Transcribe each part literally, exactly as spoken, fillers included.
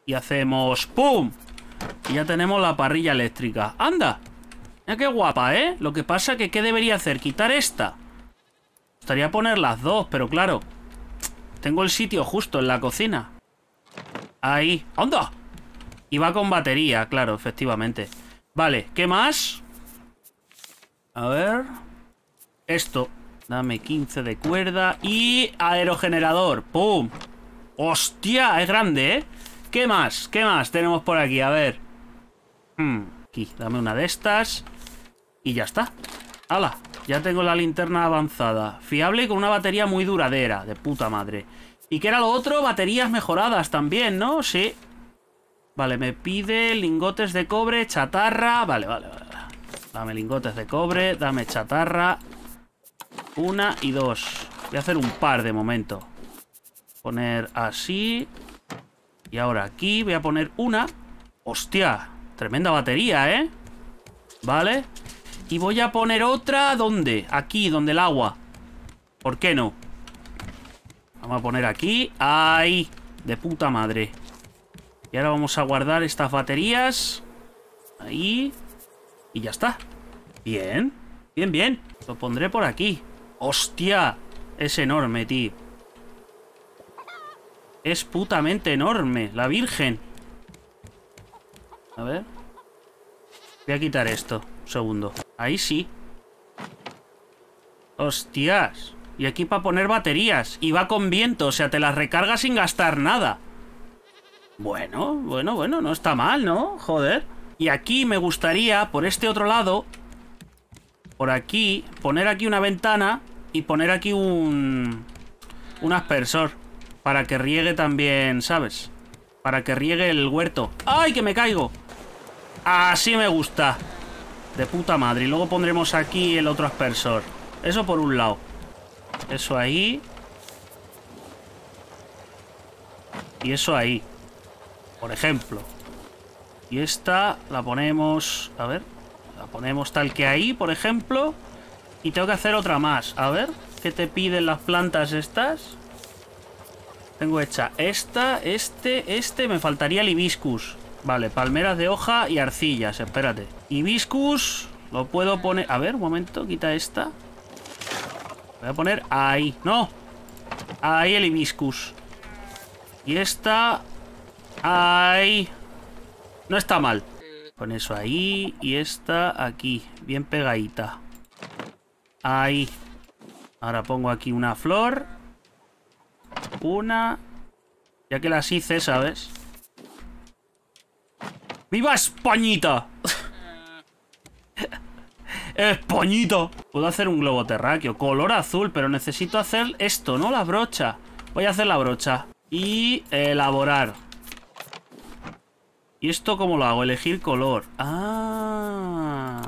Y hacemos ¡pum! Y ya tenemos la parrilla eléctrica. ¡Anda! Mira qué guapa, ¿eh? Lo que pasa que ¿qué debería hacer? Quitar esta. Me gustaría poner las dos, pero claro, tengo el sitio justo en la cocina. Ahí. ¡Anda! Y va con batería, claro, efectivamente. Vale, ¿qué más? A ver. Esto. Dame quince de cuerda. Y aerogenerador. ¡Pum! ¡Hostia! Es grande, ¿eh? ¿Qué más? ¿Qué más tenemos por aquí? A ver. Hmm, aquí, dame una de estas. Y ya está. ¡Hala! Ya tengo la linterna avanzada. Fiable y con una batería muy duradera. De puta madre. ¿Y qué era lo otro? Baterías mejoradas también, ¿no? Sí. Vale, me pide lingotes de cobre, chatarra. Vale, vale, vale. Dame lingotes de cobre, dame chatarra. Una y dos. Voy a hacer un par de momento. Poner así. Y ahora aquí voy a poner una. ¡Hostia! Tremenda batería, ¿eh? Vale. Y voy a poner otra. ¿Dónde? Aquí, donde el agua. ¿Por qué no? Vamos a poner aquí. ¡Ahí! De puta madre. Y ahora vamos a guardar estas baterías. Ahí. Y ya está. Bien. Bien, bien. Lo pondré por aquí. ¡Hostia! Es enorme, tío. Es putamente enorme. La Virgen. A ver. Voy a quitar esto. Un segundo. Ahí sí. ¡Hostias! Y aquí para poner baterías. Y va con viento. O sea, te las recargas sin gastar nada. Bueno, bueno, bueno. No está mal, ¿no? Joder. Y aquí me gustaría, por este otro lado, por aquí, poner aquí una ventana y poner aquí un... un aspersor. Para que riegue también, ¿sabes? Para que riegue el huerto. ¡Ay, que me caigo! Así me gusta. De puta madre. Y luego pondremos aquí el otro aspersor. Eso por un lado. Eso ahí. Y eso ahí. Por ejemplo. Y esta la ponemos... A ver. La ponemos tal que ahí, por ejemplo. Y tengo que hacer otra más. A ver. ¿Qué te piden las plantas estas? Tengo hecha esta, este, este. Me faltaría el hibiscus. Vale, palmeras de hoja y arcillas. Espérate. Hibiscus. Lo puedo poner... A ver, un momento. Quita esta. Voy a poner ahí. ¡No! Ahí el hibiscus. Y esta... Ahí. No está mal. Con eso ahí. Y esta aquí. Bien pegadita. Ahí. Ahora pongo aquí una flor. Una. Ya que las hice, ¿sabes? ¡Viva Españita! ¡Españita! Puedo hacer un globo terráqueo. Color azul, pero necesito hacer esto, ¿no? La brocha. Voy a hacer la brocha. Y elaborar. ¿Y esto cómo lo hago? Elegir color. Ah.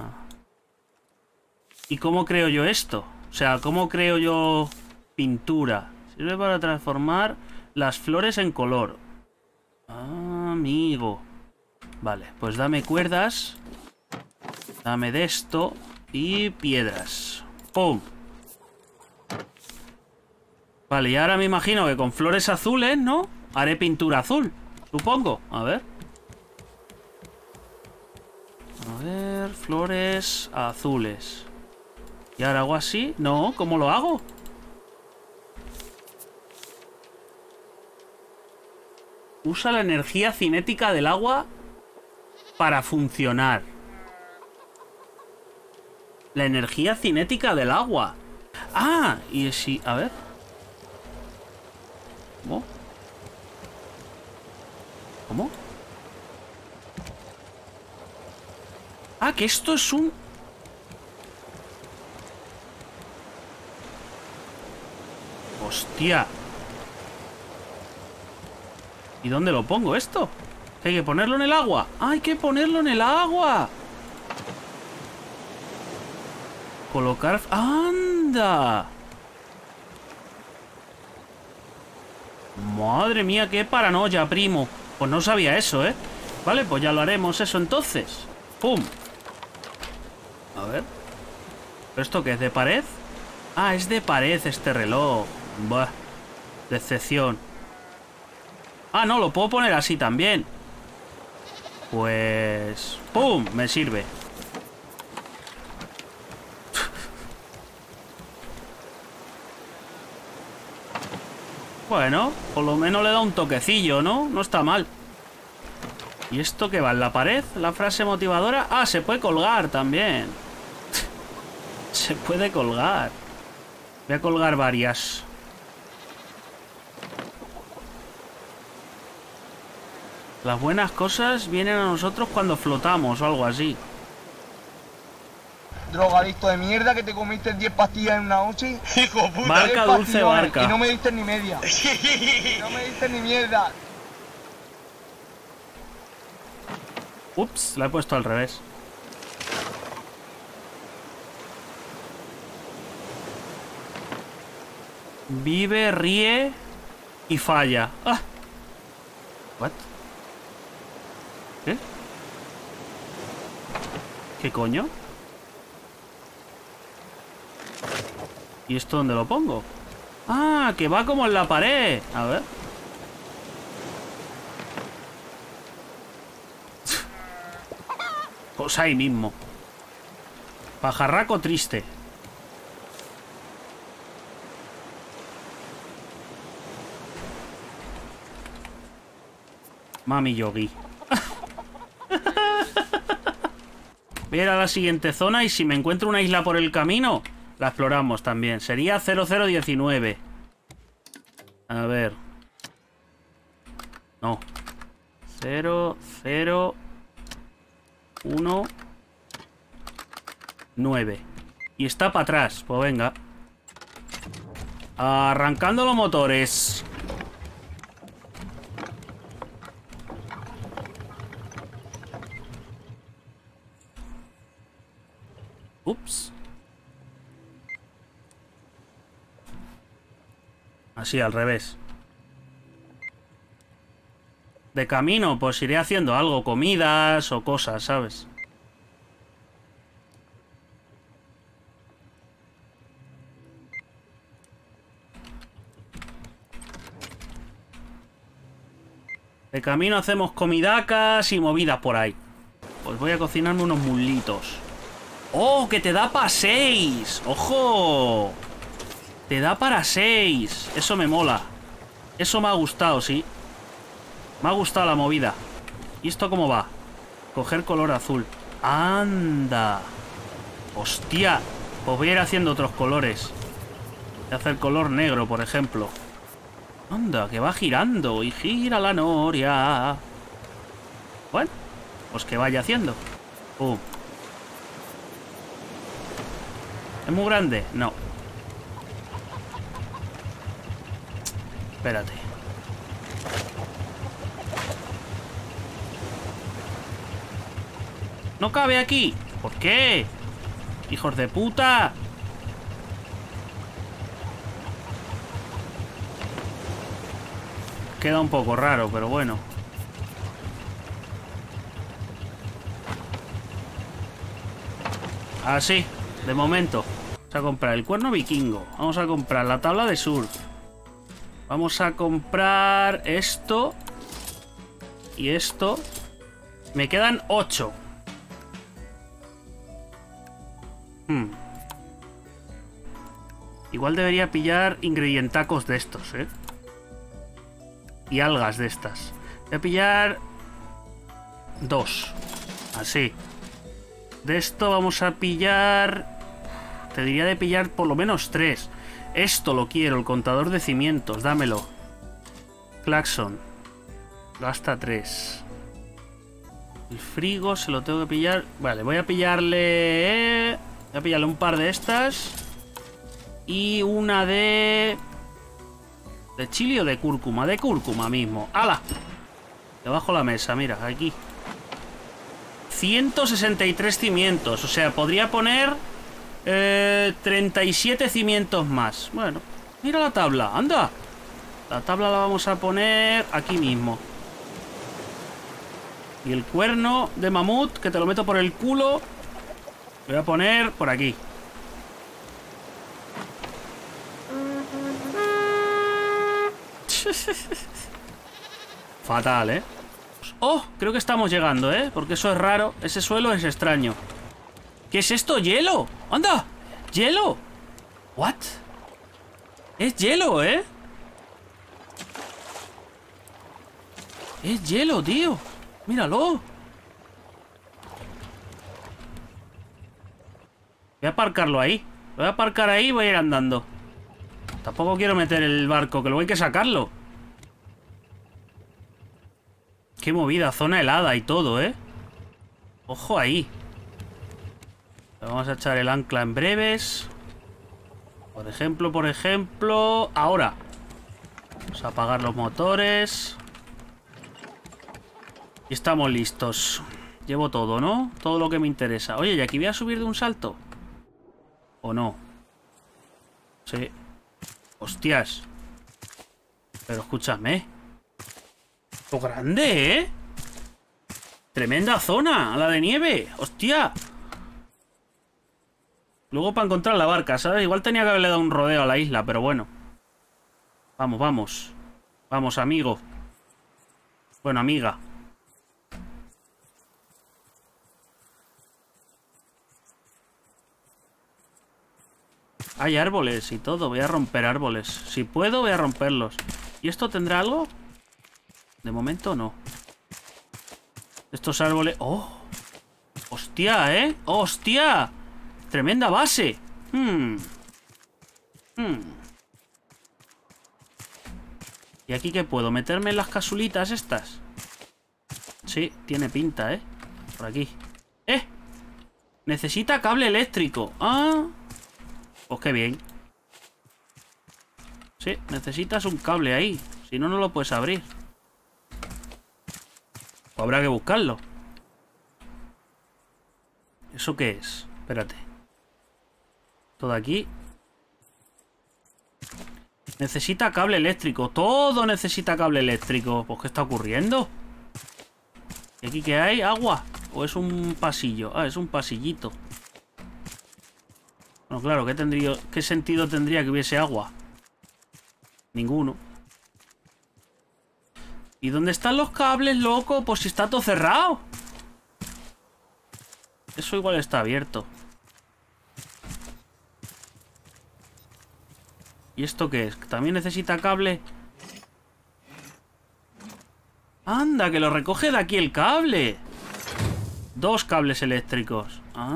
¿Y cómo creo yo esto? O sea, ¿cómo creo yo pintura? Sirve para transformar las flores en color. Ah, amigo. Vale, pues dame cuerdas. Dame de esto. Y piedras. ¡Pum! Vale, y ahora me imagino que con flores azules, ¿no? Haré pintura azul, supongo. A ver. A ver, flores azules. ¿Y ahora hago así? No, ¿cómo lo hago? Usa la energía cinética del agua para funcionar. La energía cinética del agua. Ah, y si... A ver. ¿Cómo? ¿Cómo? Ah, que esto es un... Hostia. ¿Y dónde lo pongo esto? ¿Hay que ponerlo en el agua? ¡Ah, hay que ponerlo en el agua! Colocar... ¡Anda! Madre mía, qué paranoia, primo. Pues no sabía eso, ¿eh? Vale, pues ya lo haremos eso entonces. ¡Pum! A ver. ¿Pero esto qué es? ¿De pared? Ah, es de pared este reloj. Buah. Decepción. Ah, no, lo puedo poner así también. Pues... ¡pum! Me sirve. Bueno, por lo menos le da un toquecillo, ¿no? No está mal. ¿Y esto qué va? ¿En la pared? ¿La frase motivadora? Ah, se puede colgar también. Se puede colgar. Voy a colgar varias. Las buenas cosas vienen a nosotros cuando flotamos o algo así. Drogadicto de mierda que te comiste diez pastillas en una noche. Hijo puta. Barca dulce barca. Y no me diste ni media. No me diste ni mierda. Ups, la he puesto al revés. Vive, ríe y falla. Ah. What? ¿Qué? ¿Qué coño? ¿Y esto dónde lo pongo? Ah, que va como en la pared. A ver. Pues ahí mismo. Pajarraco triste. Mami Yogi. Voy a ir a la siguiente zona y si me encuentro una isla por el camino, la exploramos también. Sería cero cero diecinueve. A ver. No. cero cero uno nueve. Y está para atrás. Pues venga. Arrancando los motores. Ups. Así, al revés. De camino, pues iré haciendo algo, comidas o cosas, ¿sabes? De camino hacemos comidacas y movidas por ahí. Pues voy a cocinarme unos mulitos. ¡Oh, que te da para seis! ¡Ojo! Te da para seis. Eso me mola. Eso me ha gustado, sí. Me ha gustado la movida. ¿Y esto cómo va? Coger color azul. ¡Anda! ¡Hostia! Pues voy a ir haciendo otros colores. Voy a hacer color negro, por ejemplo. ¡Anda! Que va girando. Y gira la noria. Bueno, pues que vaya haciendo. ¡Pum! ¿Es muy grande? No. Espérate. ¿No cabe aquí? ¿Por qué? ¡Hijos de puta! Queda un poco raro, pero bueno. Así, de momento. Vamos a comprar el cuerno vikingo. Vamos a comprar la tabla de surf. Vamos a comprar esto. Y esto. Me quedan ocho. Hmm. Igual debería pillar ingredientacos de estos, ¿eh? Y algas de estas. Voy a pillar dos. Así. De esto vamos a pillar... Te diría de pillar por lo menos tres. Esto lo quiero, el contador de cimientos. Dámelo. Claxon. Gasta tres. El frigo se lo tengo que pillar. Vale, voy a pillarle... Voy a pillarle un par de estas. Y una de... ¿De chili o de cúrcuma? De cúrcuma mismo. ¡Hala! Debajo de la mesa, mira, aquí. ciento sesenta y tres cimientos. O sea, podría poner... Eh, treinta y siete cimientos más. Bueno, mira la tabla, anda. La tabla la vamos a poner aquí mismo. Y el cuerno de mamut, que te lo meto por el culo, lo voy a poner por aquí. Fatal, ¿eh? ¡Oh! Creo que estamos llegando, ¿eh? Porque eso es raro. Ese suelo es extraño. ¿Qué es esto? ¡Hielo! ¡Anda! ¡Hielo! ¿What? Es hielo, ¿eh? Es hielo, tío. Míralo. Voy a aparcarlo ahí. Lo voy a aparcar ahí y voy a ir andando. Tampoco quiero meter el barco, que luego hay que sacarlo. Qué movida, zona helada y todo, ¿eh? Ojo ahí. Vamos a echar el ancla en breves. Por ejemplo, por ejemplo... Ahora. Vamos a apagar los motores. Y estamos listos. Llevo todo, ¿no? Todo lo que me interesa. Oye, ¿y aquí voy a subir de un salto? ¿O no? Sí. Hostias. Pero escúchame. ¡Qué grande, eh! Tremenda zona, la de nieve. ¡Hostia! Luego para encontrar la barca, ¿sabes? Igual tenía que haberle dado un rodeo a la isla, pero bueno. Vamos, vamos. Vamos, amigo. Bueno, amiga. Hay árboles y todo. Voy a romper árboles. Si puedo, voy a romperlos. ¿Y esto tendrá algo? De momento no. Estos árboles... ¡Oh! ¡Hostia, eh! ¡Hostia! ¡Tremenda base! Hmm. Hmm. ¿Y aquí qué puedo? ¿Meterme en las casulitas estas? Sí, tiene pinta, ¿eh? Por aquí. ¡Eh! Necesita cable eléctrico. ¡Ah! Pues qué bien. Sí, necesitas un cable ahí. Si no, no lo puedes abrir. O habrá que buscarlo. ¿Eso qué es? Espérate. Todo aquí. Necesita cable eléctrico. Todo necesita cable eléctrico. Pues ¿qué está ocurriendo? ¿Y aquí qué hay? ¿Agua? ¿O es un pasillo? Ah, es un pasillito. Bueno, claro, ¿qué tendría, qué sentido tendría que hubiese agua? Ninguno. ¿Y dónde están los cables, loco? Pues si está todo cerrado. Eso igual está abierto. ¿Y esto qué es? ¿También necesita cable? ¡Anda, que lo recoge de aquí el cable! Dos cables eléctricos. Ah.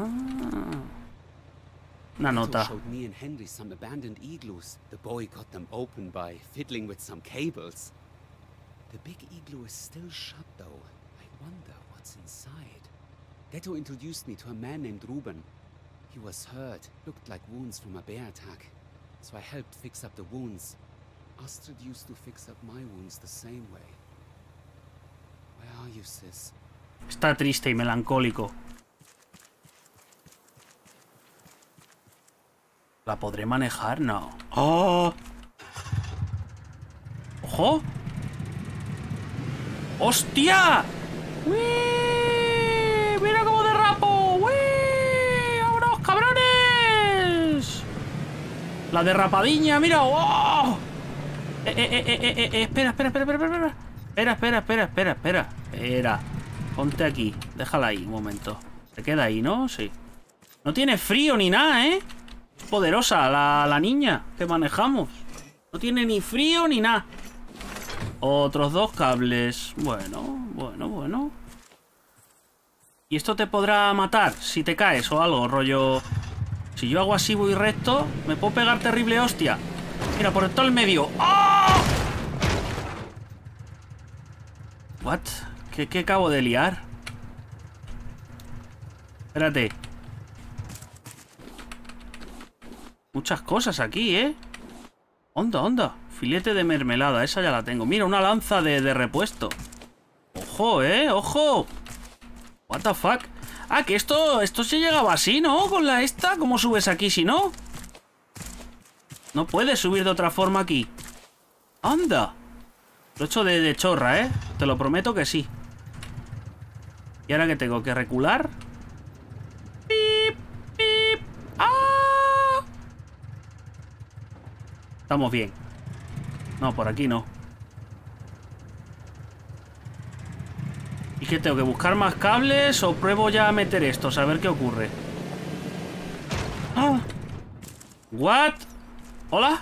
Una nota. Showed me and Henry some abandoned igloos. The boy got them open by fiddling with some cables. The big igloo is still shut though. I wonder what's inside. Ghetto introduced me to a man named Ruben. He was hurt, looked like wounds from a bear attack. So I helped fix up the wounds. Astrid used to fix up my wounds the same way. Where are you, sis? Está triste y melancólico. ¿La podré manejar? No. ¡Oh! ¡Ojo! ¡Hostia! ¡Uy! ¡Mira cómo derrapo! ¡Uy! ¡Vámonos, cabrones! La derrapadiña, mira. ¡Oh! Eh, eh, eh, eh, eh, eh, espera, espera, espera, espera, espera. Espera, espera, espera, espera, espera. Espera. Ponte aquí. Déjala ahí un momento. Se queda ahí, ¿no? Sí. No tiene frío ni nada, ¿eh? Poderosa la, la niña que manejamos. No tiene ni frío ni nada. Otros dos cables. Bueno, bueno, bueno. ¿Y esto te podrá matar si te caes o algo, rollo? Si yo hago así, voy recto, me puedo pegar terrible hostia. Mira, por todo el medio. ¡Oh! What? ¿Qué, qué acabo de liar? Espérate. Muchas cosas aquí, ¿eh? Onda, onda. Filete de mermelada, esa ya la tengo. Mira, una lanza de, de repuesto. Ojo, ¿eh? Ojo. What the fuck. Ah, que esto, esto se llegaba así, ¿no? Con la esta. ¿Cómo subes aquí si no? No puedes subir de otra forma aquí. Anda. Lo he hecho de, de chorra, ¿eh? Te lo prometo que sí. ¿Y ahora qué tengo? ¿Que recular? ¡Pip! ¡Pip! ¡Ah! Estamos bien. No, por aquí no. ¿Y qué tengo que buscar más cables o pruebo ya a meter estos? A ver qué ocurre. ¡Ah! ¿What? ¿Hola?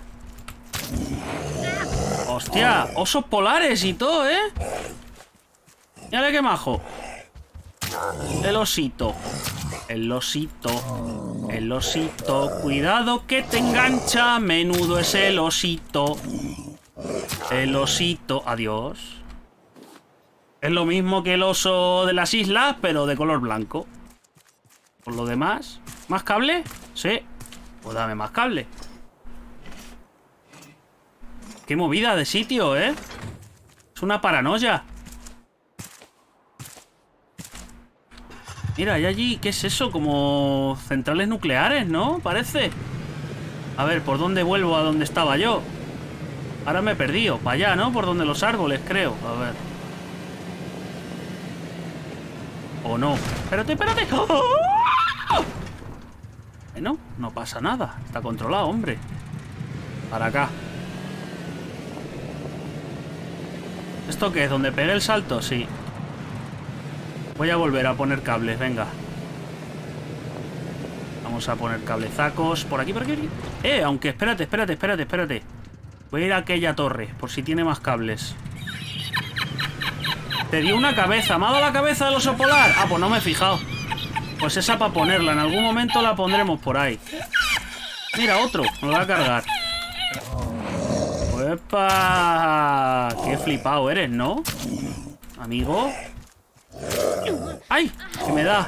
¡Hostia! Osos polares y todo, ¿eh? Mírale qué majo. El osito. El osito. El osito. Cuidado que te engancha. Menudo es el osito. El osito. Adiós. Es lo mismo que el oso de las islas, pero de color blanco. Por lo demás... ¿Más cable? Sí. Pues dame más cable. Qué movida de sitio, ¿eh? Es una paranoia. Mira, hay allí... ¿Qué es eso? Como centrales nucleares, ¿no? Parece. A ver, ¿por dónde vuelvo a donde estaba yo? Ahora me he perdido. Para allá, ¿no? Por donde los árboles, creo. A ver. ¿O no? Espérate, espérate. ¡Oh! Bueno, no pasa nada. Está controlado, hombre. Para acá. ¿Esto qué es? ¿Donde pegué el salto? Sí. Voy a volver a poner cables, venga. Vamos a poner cablezacos. Por aquí, por aquí, por aquí. Eh, aunque espérate, espérate, espérate, espérate. Voy a ir a aquella torre, por si tiene más cables. Te dio una cabeza. ¿Me ha dado la cabeza del oso polar? Ah, pues no me he fijado. Pues esa para ponerla. En algún momento la pondremos por ahí. Mira, otro. Me lo voy a cargar. ¡Epa! Qué flipado eres, ¿no? Amigo. ¡Ay! Que me da.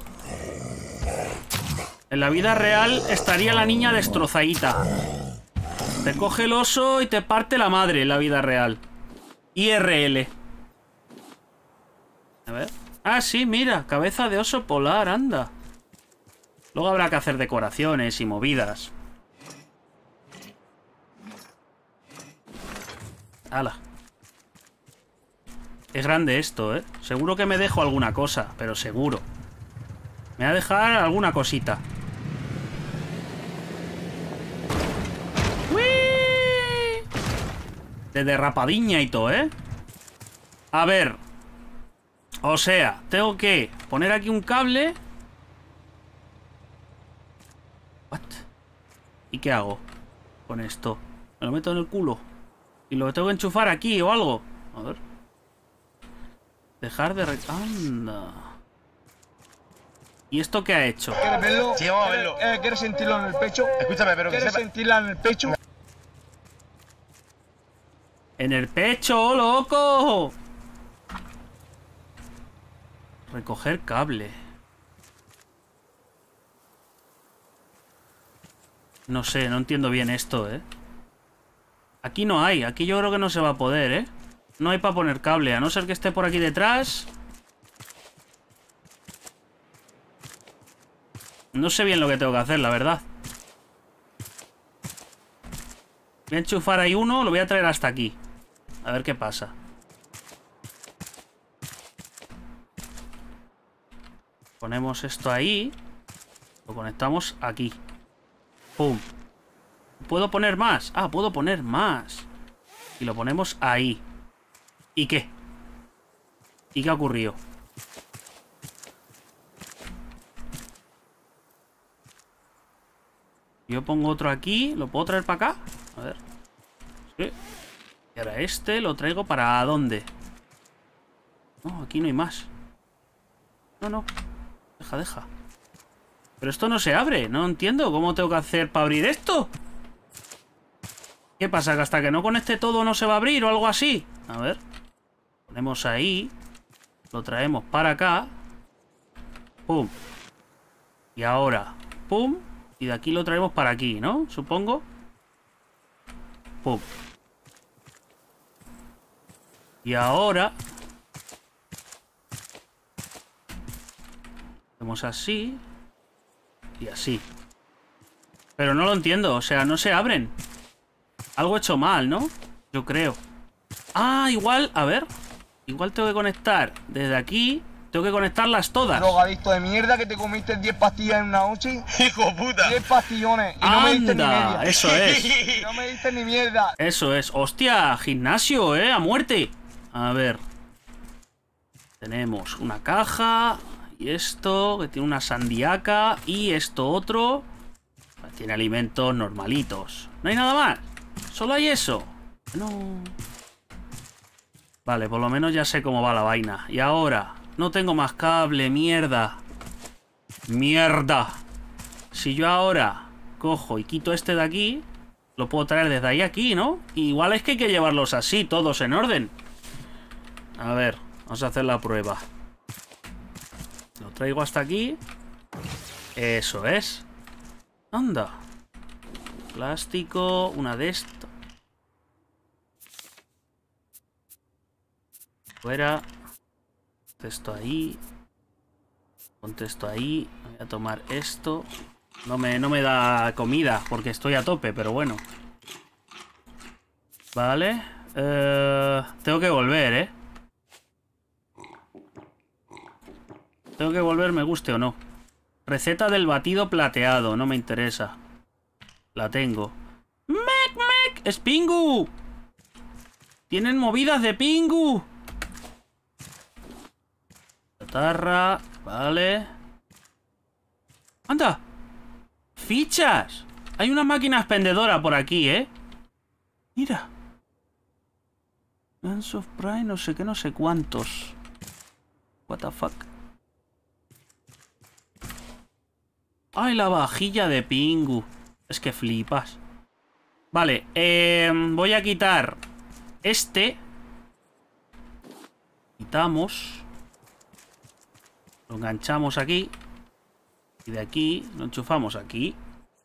En la vida real estaría la niña destrozadita. Te coge el oso y te parte la madre en la vida real. I R L. A ver. Ah, sí, mira. Cabeza de oso polar, anda. Luego habrá que hacer decoraciones y movidas. ¡Hala! Es grande esto, ¿eh? Seguro que me dejo alguna cosa, pero seguro. Me va a dejar alguna cosita. ¡Uy! De derrapadiña y todo, ¿eh? A ver. O sea, tengo que poner aquí un cable. ¿What? ¿Y qué hago con esto? ¿Me lo meto en el culo? ¿Y lo tengo que enchufar aquí o algo? A ver. Dejar de... Re... ¡Anda! ¿Y esto qué ha hecho? ¿Quieres verlo? Sí, vamos a verlo. Eh, ¿Quieres sentirlo en el pecho? Escúchame, pero que ¿Quieres sepa... sentirla en el pecho? ¡En el pecho, loco! Recoger cable. No sé, no entiendo bien esto, ¿eh? Aquí no hay, aquí yo creo que no se va a poder, ¿eh? No hay para poner cable, a no ser que esté por aquí detrás. No sé bien lo que tengo que hacer, la verdad. Voy a enchufar ahí uno, lo voy a traer hasta aquí. A ver qué pasa. Ponemos esto ahí. Lo conectamos aquí. ¡Pum! ¿Puedo poner más? Ah, puedo poner más. Y lo ponemos ahí. ¿Y qué? ¿Y qué ha ocurrido? Yo pongo otro aquí. ¿Lo puedo traer para acá? A ver. Sí. Y ahora este lo traigo para ¿dónde? No, aquí no hay más. No, no. Deja, deja. Pero esto no se abre. No entiendo cómo tengo que hacer para abrir esto. ¿Qué pasa? ¿Que hasta que no conecte todo no se va a abrir o algo así? A ver. Ponemos ahí. Lo traemos para acá. Pum. Y ahora. Pum. Y de aquí lo traemos para aquí, ¿no? Supongo. Pum. Y ahora... hacemos así. Y así. Pero no lo entiendo. O sea, no se abren. Algo hecho mal, ¿no? Yo creo. Ah, igual, a ver. Igual tengo que conectar desde aquí. Tengo que conectarlas todas. Drogadicto de mierda que te comiste diez pastillas en una noche. ¡Hijo puta! diez pastillones. Y no me diste ni Anda, media. eso es. Y no me diste ni mierda. Eso es. Hostia, gimnasio, ¿eh? A muerte. A ver. Tenemos una caja. Y esto, que tiene una sandiaca. Y esto otro. Tiene alimentos normalitos. No hay nada más. Solo hay eso. No. Vale, por lo menos ya sé cómo va la vaina. Y ahora, no tengo más cable, mierda. Mierda. Si yo ahora cojo y quito este de aquí, lo puedo traer desde ahí aquí, ¿no? Igual es que hay que llevarlos así, todos en orden. A ver, vamos a hacer la prueba. Lo traigo hasta aquí. Eso es. Anda. Plástico, una de estas. Fuera. Ponte esto ahí. Ponte esto ahí. Voy a tomar esto. No me, no me da comida porque estoy a tope, pero bueno. Vale. Eh, tengo que volver, ¿eh? Tengo que volver, me guste o no. Receta del batido plateado. No me interesa. La tengo. ¡Mec, mec! ¡Es Pingu! ¡Tienen movidas de Pingu! Chatarra. Vale. ¡Anda! ¡Fichas! Hay una máquina expendedora por aquí, ¿eh? Mira. Guns of Pride, no sé qué, no sé cuántos. What the fuck. ¡Ay, la vajilla de Pingu! Es que flipas. Vale, eh, voy a quitar este. Quitamos. Lo enganchamos aquí. Y de aquí lo enchufamos aquí.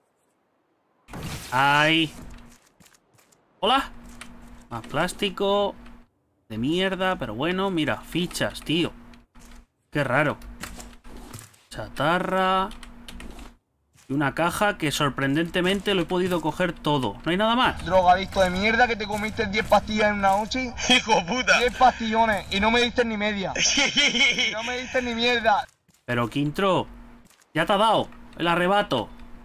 ¡Ay! ¡Hola! Más plástico. De mierda, pero bueno, mira, fichas, tío. Qué raro. Chatarra. Y una caja que sorprendentemente lo he podido coger todo. ¿No hay nada más? Drogadicto de mierda que te comiste diez pastillas en una noche. ¡Hijo puta! diez pastillones y no me diste ni media. Y no me diste ni mierda. Pero Quintro, ya te ha dado el arrebato.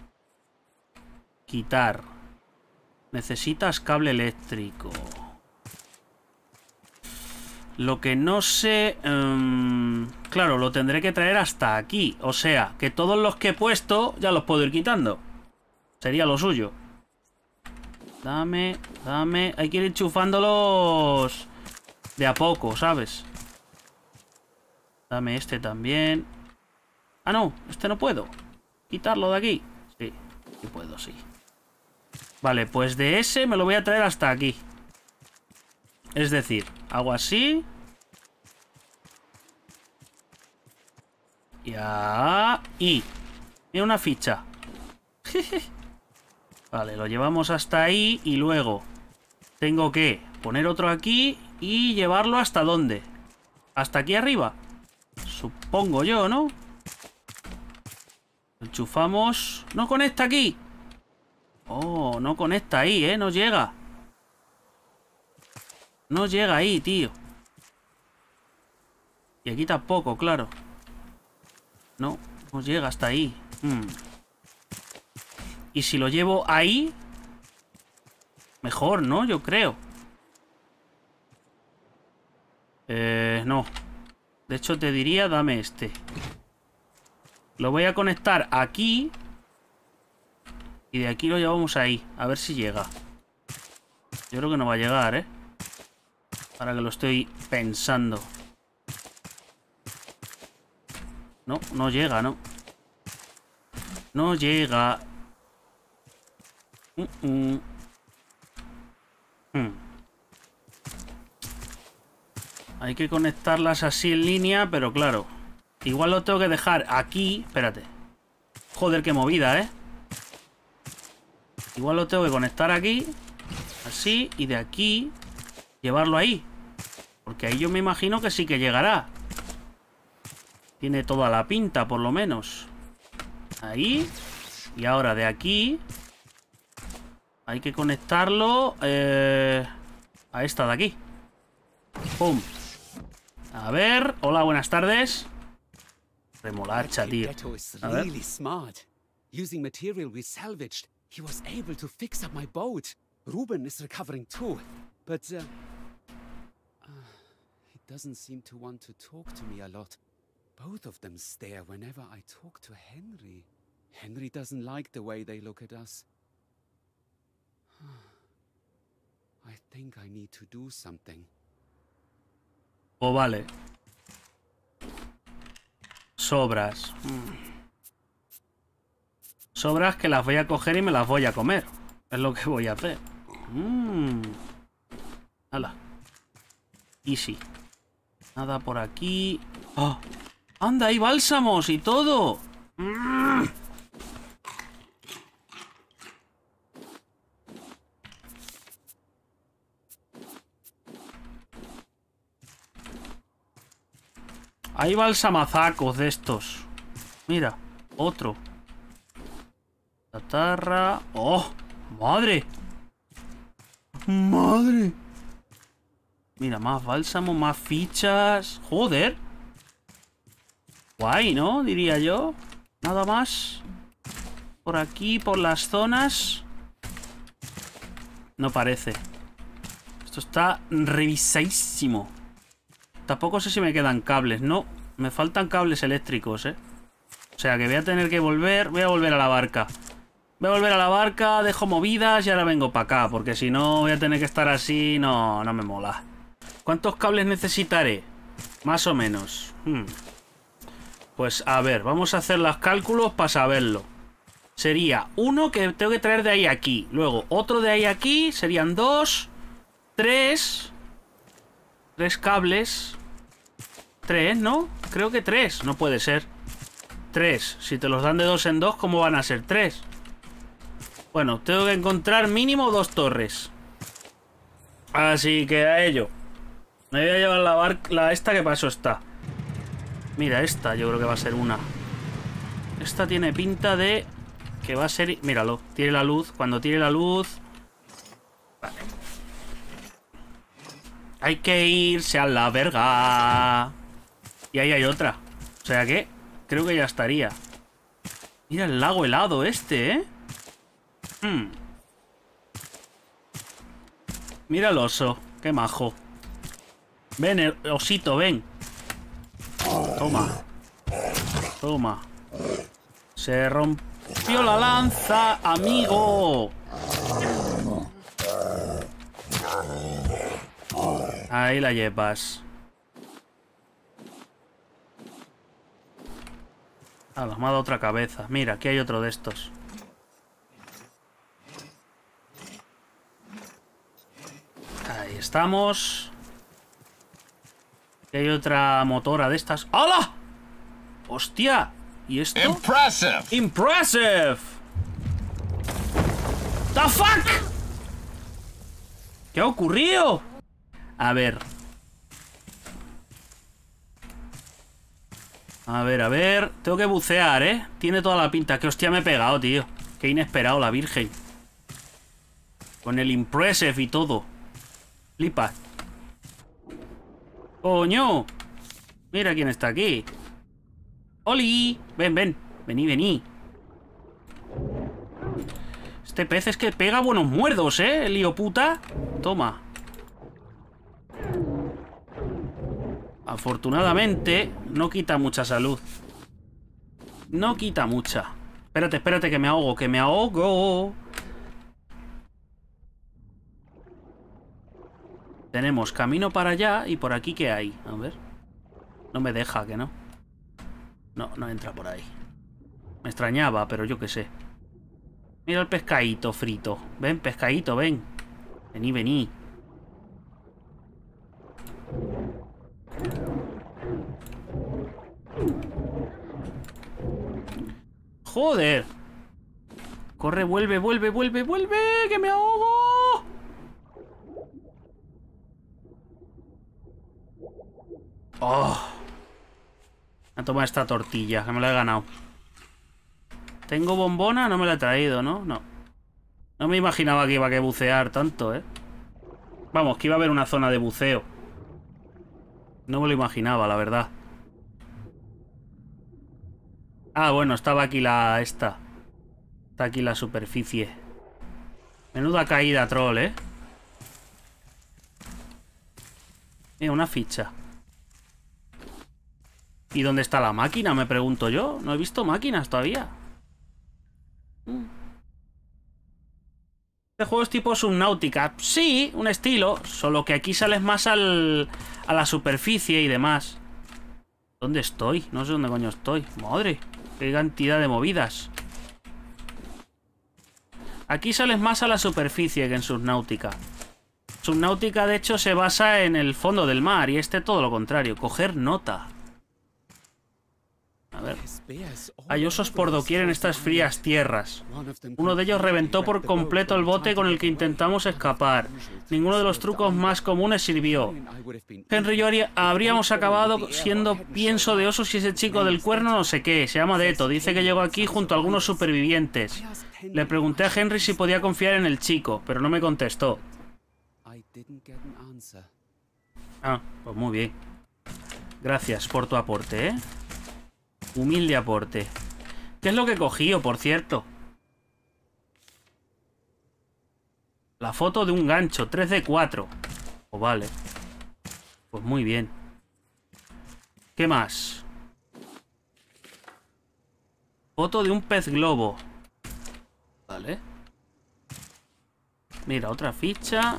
Quitar. Necesitas cable eléctrico. Lo que no sé... Um, claro, lo tendré que traer hasta aquí. O sea, que todos los que he puesto ya los puedo ir quitando. Sería lo suyo. Dame, dame... Hay que ir enchufándolos de a poco, ¿sabes? Dame este también. Ah, no, este no puedo. Quitarlo de aquí. Sí, sí puedo, sí. Vale, pues de ese me lo voy a traer hasta aquí. Es decir, hago así. Ya. Y. Mira una ficha. Vale, lo llevamos hasta ahí. Y luego tengo que poner otro aquí. Y llevarlo hasta dónde. Hasta aquí arriba. Supongo yo, ¿no? Enchufamos. No conecta aquí. Oh, no conecta ahí, ¿eh? No llega. No llega ahí, tío. Y aquí tampoco, claro. No, no llega hasta ahí. Hmm. Y si lo llevo ahí... Mejor, ¿no? Yo creo. Eh, no. De hecho, te diría, dame este. Lo voy a conectar aquí. Y de aquí lo llevamos ahí. A ver si llega. Yo creo que no va a llegar, ¿eh? Ahora que lo estoy pensando. No, no llega, ¿no? No llega. Uh -uh. Hmm. Hay que conectarlas así en línea, pero claro. Igual lo tengo que dejar aquí. Espérate. Joder, qué movida, ¿eh? Igual lo tengo que conectar aquí. Así. Y de aquí llevarlo ahí. Porque ahí yo me imagino que sí que llegará. Tiene toda la pinta, por lo menos. Ahí. Y ahora de aquí hay que conectarlo eh, a esta de aquí. ¡Pum! A ver. Hola, buenas tardes. Remolacha, tío. A ver. Using material we salvaged, he was able to fix up my boat. Ruben is recovering too, but uh, uh, he doesn't seem to want to talk to me a lot. Both of them stare whenever I talk to Henry. Henry doesn't like the way they look at us. I think I need to do something. Oh, vale. Sobras. Sobras que las voy a coger y me las voy a comer. Es lo que voy a hacer. Mmm. Hala. Easy. Nada por aquí. ¡Oh! ¡Anda! Hay bálsamos y todo. Mm. Hay balsamazacos de estos. Mira, otro. Chatarra. ¡Oh! ¡Madre! ¡Madre! Mira, más bálsamo, más fichas. ¡Joder! Guay, ¿no? Diría yo. Nada más. Por aquí, por las zonas. No parece. Esto está revisadísimo. Tampoco sé si me quedan cables. No, me faltan cables eléctricos, ¿eh? O sea que voy a tener que volver. Voy a volver a la barca. Voy a volver a la barca, dejo movidas y ahora vengo para acá. Porque si no voy a tener que estar así. No, no me mola. ¿Cuántos cables necesitaré? Más o menos. Hmm. Pues a ver, vamos a hacer los cálculos para saberlo. Sería uno que tengo que traer de ahí a aquí. Luego otro de ahí a aquí. Serían dos. Tres. Tres cables. Tres, ¿no? Creo que tres. No puede ser. Tres. Si te los dan de dos en dos, ¿cómo van a ser tres? Bueno, tengo que encontrar mínimo dos torres. Así que a ello. Me voy a llevar la barca. La esta que paso está. Mira, esta yo creo que va a ser una. Esta tiene pinta de que va a ser... Míralo, tiene la luz. Cuando tiene la luz... Vale. Hay que irse a la verga. Y ahí hay otra. O sea que creo que ya estaría. Mira el lago helado este, ¿eh? Hmm. Mira el oso. Qué majo. Ven, el osito, ven. Toma. Toma. Se rompió la lanza, amigo. Ahí la llevas. Ah, me ha dado otra cabeza. Mira, aquí hay otro de estos. Ahí estamos. Aquí hay otra motora de estas. ¡Hala! ¡Hostia! ¿Y esto? Impressive. ¡Impressive! ¿The fuck? ¿Qué ha ocurrido? A ver. A ver, a ver. Tengo que bucear, ¿eh? Tiene toda la pinta. ¡Qué hostia me he pegado, tío! ¡Qué inesperado, la virgen! Con el impressive y todo. Flipa. ¡Coño! Mira quién está aquí. ¡Oli! Ven, ven. Vení, vení. Este pez es que pega buenos muerdos, ¿eh? El lío puta. Toma. Afortunadamente, no quita mucha salud. No quita mucha. Espérate, espérate, que me ahogo, que me ahogo. Tenemos camino para allá y por aquí, ¿qué hay? A ver. No me deja, que no. No, no entra por ahí. Me extrañaba, pero yo qué sé. Mira el pescadito frito. Ven, pescadito, ven. Vení, vení. Joder. Corre, vuelve, vuelve, vuelve, vuelve. Que me ahogo. Oh. A tomar esta tortilla, que me la he ganado. ¿Tengo bombona? No me la he traído, ¿no? No. No me imaginaba que iba a que bucear tanto, ¿eh? Vamos, que iba a haber una zona de buceo. No me lo imaginaba, la verdad. Ah, bueno, estaba aquí la... esta. Está aquí la superficie. Menuda caída, troll, ¿eh? Mira, una ficha. ¿Y dónde está la máquina? Me pregunto yo. No he visto máquinas todavía. Este juego es tipo Subnautica. Sí, un estilo. Solo que aquí sales más al, a la superficie y demás. ¿Dónde estoy? No sé dónde coño estoy. Madre, qué cantidad de movidas. Aquí sales más a la superficie que en Subnautica. Subnautica, de hecho, se basa en el fondo del mar. Y este todo lo contrario. Coger nota. A ver. Hay osos por doquier en estas frías tierras. Uno de ellos reventó por completo el bote con el que intentamos escapar. Ninguno de los trucos más comunes sirvió. Henry y yo habríamos acabado siendo pienso de osos si ese chico del cuerno no sé qué. Se llama Deto. Dice que llegó aquí junto a algunos supervivientes. Le pregunté a Henry si podía confiar en el chico, pero no me contestó. Ah, pues muy bien. Gracias por tu aporte, ¿eh? Humilde aporte. ¿Qué es lo que he cogido, por cierto? La foto de un gancho, tres de cuatro. Pues vale. Pues muy bien. ¿Qué más? Foto de un pez globo. Vale. Mira, otra ficha.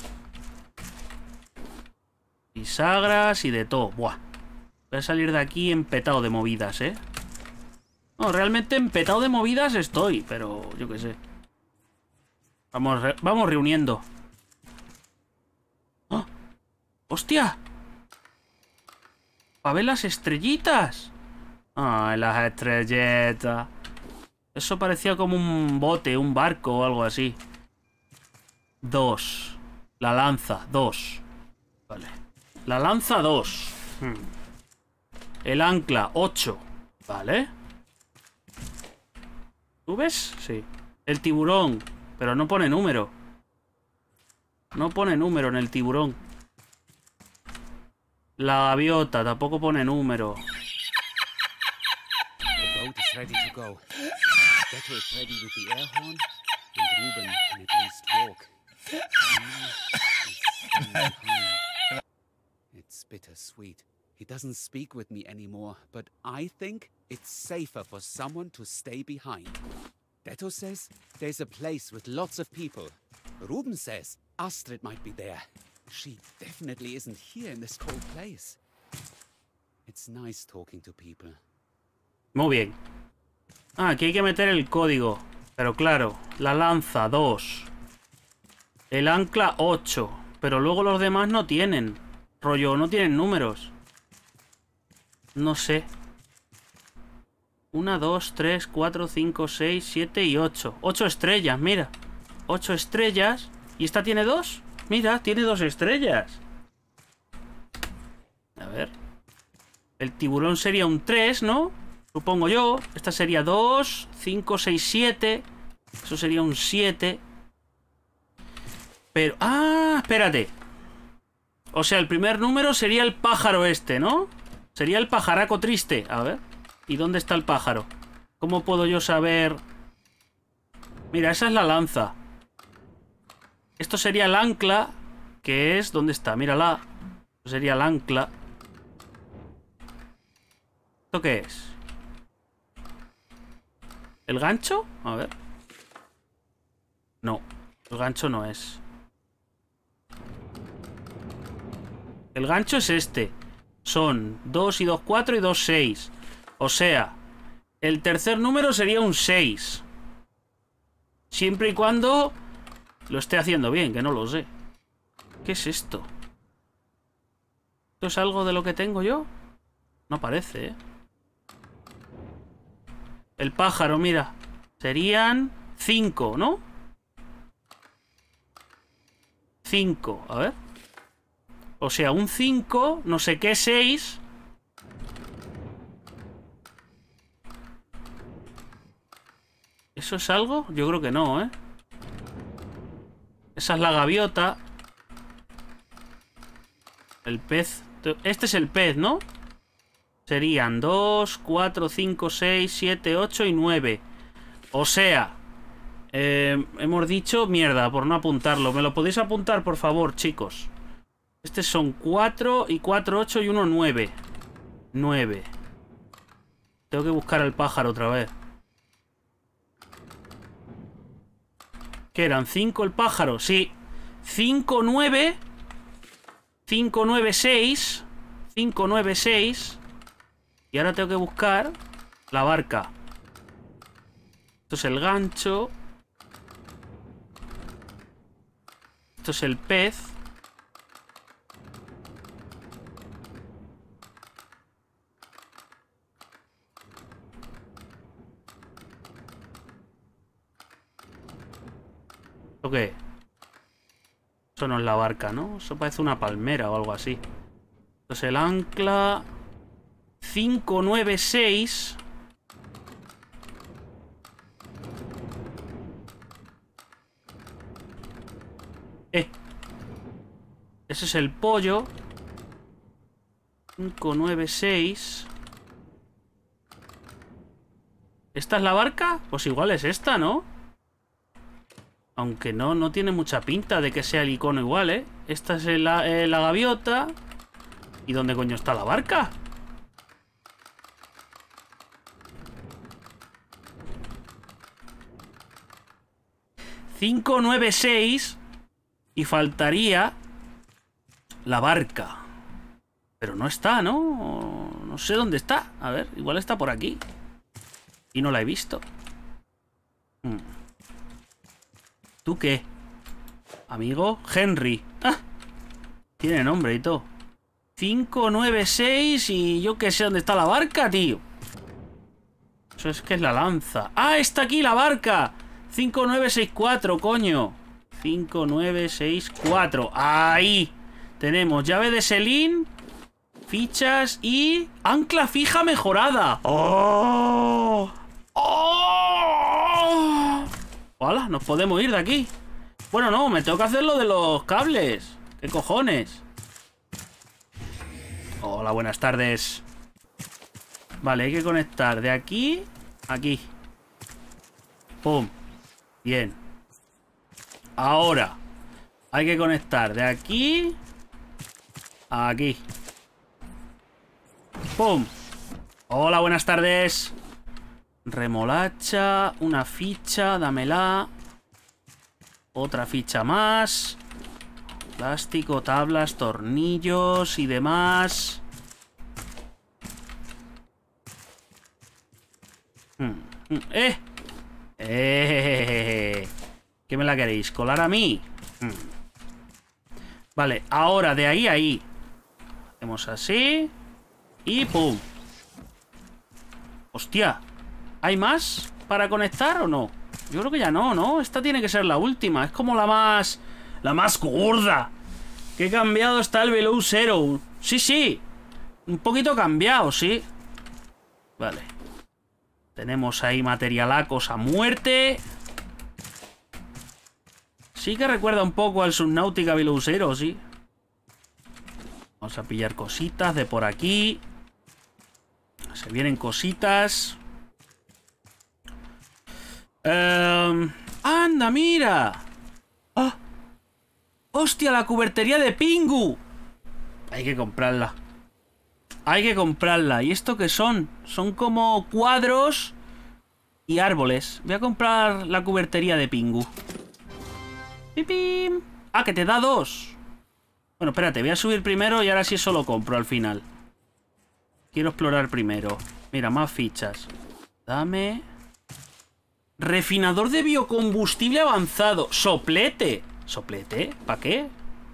Bisagras y de todo. Buah. Voy a salir de aquí empetado de movidas, ¿eh? No, realmente empetado de movidas estoy, pero yo qué sé. Vamos, re vamos reuniendo. ¡Oh! ¡Hostia! ¡A ver las estrellitas! ¡Ay, las estrellitas! Eso parecía como un bote, un barco o algo así. Dos. La lanza, dos. Vale. La lanza, dos. Hmm. El ancla, ocho. Vale. ¿Subes? Sí. El tiburón. Pero no pone número. No pone número en el tiburón. La gaviota tampoco pone número. The boat is ready to go. Deto is ready with the air horn, and Ruben can at least walk. It's bittersweet. He doesn't speak with me anymore, but I think it's safer for someone to stay behind. Deto says there's a place with lots of people. Ruben says Astrid might be there. She definitely isn't here in this cold place. It's nice talking to people. Muy bien. Ah, aquí hay que meter el código. Pero claro, la lanza, dos. El ancla, ocho. Pero luego los demás no tienen. Rollo, no tienen números. No sé. Una, dos, tres, cuatro, cinco, seis, siete y ocho. Ocho estrellas, mira. Ocho estrellas. ¿Y esta tiene dos? Mira, tiene dos estrellas. A ver. El tiburón sería un tres, ¿no? Supongo yo. Esta sería dos, cinco, seis, siete. Eso sería un siete. Pero... ¡Ah! Espérate. O sea, el primer número sería el pájaro este, ¿no? Sería el pajaraco triste. A ver. ¿Y dónde está el pájaro? ¿Cómo puedo yo saber? Mira, esa es la lanza. Esto sería el ancla. Que es... ¿Dónde está? Mírala. Esto sería el ancla. ¿Esto qué es? ¿El gancho? A ver. No. El gancho no es. El gancho es este. Son dos y dos, cuatro y dos, seis. O sea, el tercer número sería un seis. Siempre y cuando lo esté haciendo bien, que no lo sé. ¿Qué es esto? ¿Esto es algo de lo que tengo yo? No parece, ¿eh? El pájaro, mira. Serían cinco, ¿no? cinco, a ver. O sea, un cinco, no sé qué, seis. ¿Eso es algo? Yo creo que no, ¿eh? Esa es la gaviota. El pez. Este es el pez, ¿no? Serían dos, cuatro, cinco, seis, siete, ocho y nueve. O sea, eh, hemos dicho mierda por no apuntarlo. ¿Me lo podéis apuntar, por favor, chicos? Estos son cuatro y cuatro, ocho y uno, nueve. nueve. Tengo que buscar al pájaro otra vez. ¿Qué eran? ¿cinco el pájaro? Sí. cinco, nueve. cinco, nueve, seis. cinco, nueve, seis. Y ahora tengo que buscar la barca. Esto es el gancho. Esto es el pez. ¿Esto qué? Eso no es la barca, ¿no? Eso parece una palmera o algo así. Esto es el ancla. cinco, nueve, seis. Eh. Ese es el pollo. cinco, nueve, seis. ¿Esta es la barca? Pues igual es esta, ¿no? Aunque no, no tiene mucha pinta de que sea el icono igual, ¿eh? Esta es la, eh, la gaviota. ¿Y dónde coño está la barca? cinco, nueve, seis. Y faltaría la barca. Pero no está, ¿no? No sé dónde está. A ver, igual está por aquí. Y no la he visto. Hmm. ¿Tú qué? Amigo Henry. ¡Ah! Tiene nombre y todo. cinco, nueve, seis y yo que sé dónde está la barca, tío. Eso es que es la lanza. ¡Ah, está aquí la barca! cinco, nueve, seis, cuatro, coño. cinco, nueve, seis, cuatro. ¡Ahí! Tenemos llave de Selín, fichas y ancla fija mejorada. ¡Oh! ¡Oh! ¡Hola! Nos podemos ir de aquí. Bueno, no, me tengo que hacer lo de los cables. ¿Qué cojones? Hola, buenas tardes. Vale, hay que conectar de aquí a aquí. Pum. Bien. Ahora hay que conectar de aquí a aquí. ¡Pum! Hola, buenas tardes. Remolacha, una ficha, dámela. Otra ficha más. Plástico, tablas, tornillos y demás. ¡Eh! ¡Eh! ¿Qué me la queréis? ¿Colar a mí? Vale, ahora de ahí a ahí. Hacemos así. Y ¡pum! ¡Hostia! ¿Hay más para conectar o no? Yo creo que ya no, ¿no? Esta tiene que ser la última. Es como la más... La más gorda. Qué cambiado está el Below Zero. Sí, sí. Un poquito cambiado, sí. Vale. Tenemos ahí materialacos a muerte. Sí que recuerda un poco al Subnautica Below Zero, sí. Vamos a pillar cositas de por aquí. Se vienen cositas. Um, ¡Anda, mira! ¡Ah! ¡Hostia, la cubertería de Pingu! Hay que comprarla. Hay que comprarla. ¿Y esto qué son? Son como cuadros y árboles. Voy a comprar la cubertería de Pingu. ¡Pipim! ¡Ah, que te da dos! Bueno, espérate, voy a subir primero y ahora sí eso lo compro al final. Quiero explorar primero. Mira, más fichas. Dame... Refinador de biocombustible avanzado. Soplete. ¿Soplete? ¿Para qué?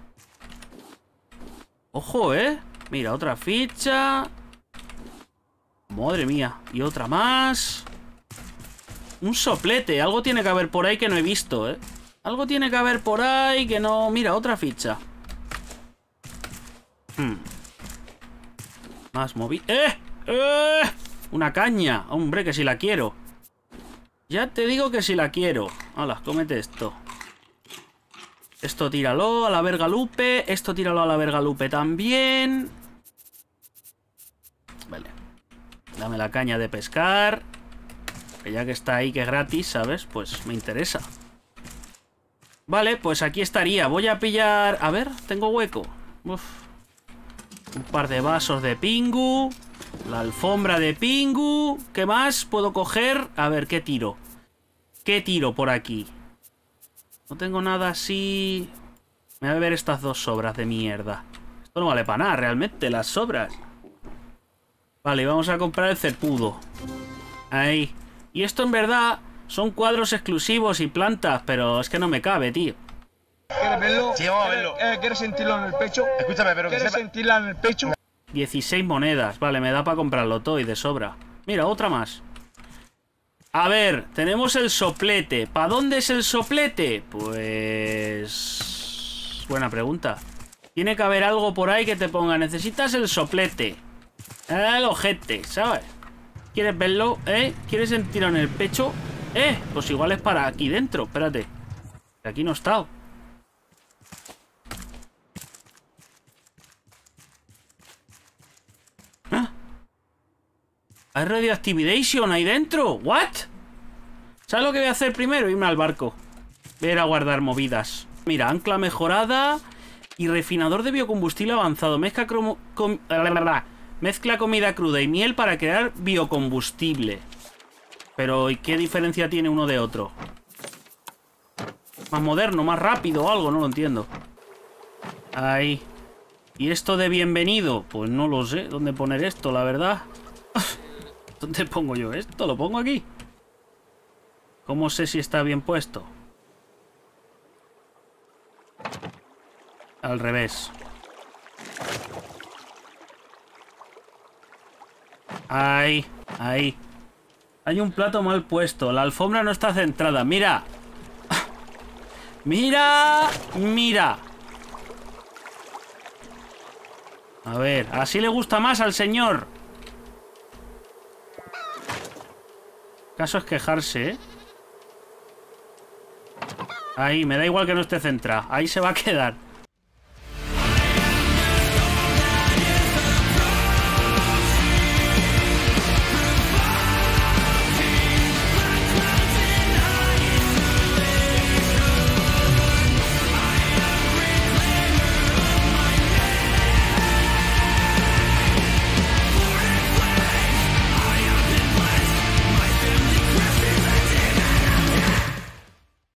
Ojo, ¿eh? Mira, otra ficha. Madre mía. Y otra más. Un soplete. Algo tiene que haber por ahí que no he visto, ¿eh? Algo tiene que haber por ahí que no... Mira, otra ficha. Hmm. Más móvil. ¡Eh! ¡Eh! Una caña. Hombre, que si la quiero. Ya te digo que si la quiero. Hala, cómete esto. Esto tíralo a la vergalupe. Esto tíralo a la vergalupe también. Vale. Dame la caña de pescar. Que ya que está ahí, que es gratis, ¿sabes? Pues me interesa. Vale, pues aquí estaría. Voy a pillar... A ver, tengo hueco. Uf. Un par de vasos de Pingu. La alfombra de Pingu. ¿Qué más puedo coger? A ver, ¿qué tiro? ¿Qué tiro por aquí? No tengo nada así... Me voy a ver estas dos sobras de mierda. Esto no vale para nada, realmente, las sobras. Vale, vamos a comprar el cepudo. Ahí. Y esto en verdad son cuadros exclusivos y plantas, pero es que no me cabe, tío. ¿Quieres verlo? Sí, vamos a verlo. Eh, ¿Quieres sentirlo en el pecho? Escúchame, pero que ¿Quieres sepa... sentirla en el pecho? dieciséis monedas. Vale, me da para comprarlo todo y de sobra. Mira, otra más. A ver, tenemos el soplete. ¿Para dónde es el soplete? Pues... buena pregunta. Tiene que haber algo por ahí que te ponga: necesitas el soplete. El ojete, ¿sabes? ¿Quieres verlo? ¿Eh? ¿Quieres sentirlo en el pecho? ¿Eh? Pues igual es para aquí dentro. Espérate. Aquí no he estado. ¿Ah? ¿Hay radioactivation ahí dentro? ¿What? ¿Sabes lo que voy a hacer primero? Irme al barco. Voy a ir a guardar movidas. Mira, ancla mejorada y refinador de biocombustible avanzado. Mezcla, cromo, com, mezcla comida cruda y miel para crear biocombustible. Pero ¿y qué diferencia tiene uno de otro? Más moderno, más rápido o algo, no lo entiendo. Ahí. ¿Y esto de bienvenido? Pues no lo sé. ¿Dónde poner esto, la verdad? ¿Dónde pongo yo esto? ¿Lo pongo aquí? ¿Cómo sé si está bien puesto? Al revés. Ahí, ahí. Hay un plato mal puesto. La alfombra no está centrada. ¡Mira! ¡Mira! ¡Mira! A ver, así le gusta más al señor. Caso es quejarse, ¿eh? Ahí, me da igual que no esté centrada. Ahí se va a quedar.